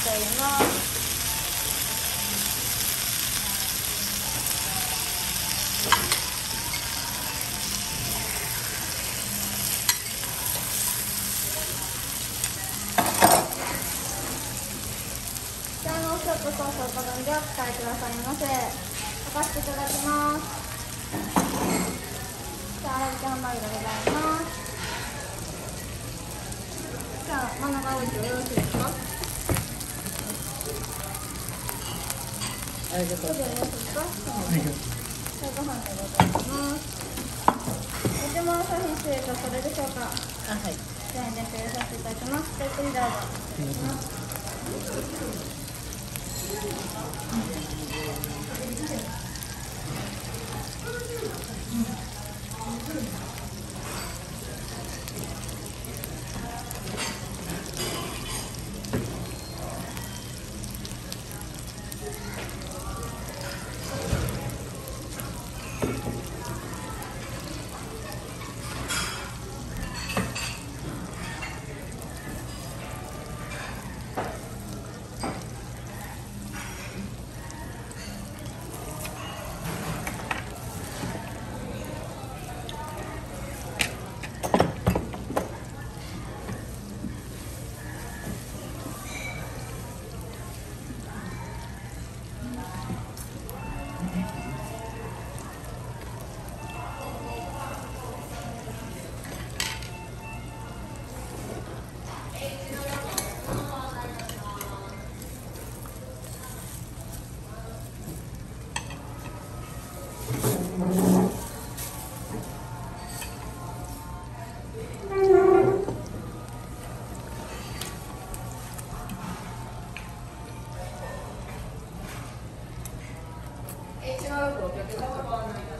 しております。もう一つソースを好んでお使いくださいませ。溶かしていただきます。粗挽きハンバーグでございます。じゃあ真ん中置いてよろしいですか？ ありがとうございます。 ご飯でございます。ご注文の商品失礼とそれでしょうか？ はい。 じゃあ入れさせていただきます。ゆっくりどうぞ。 違うとお客様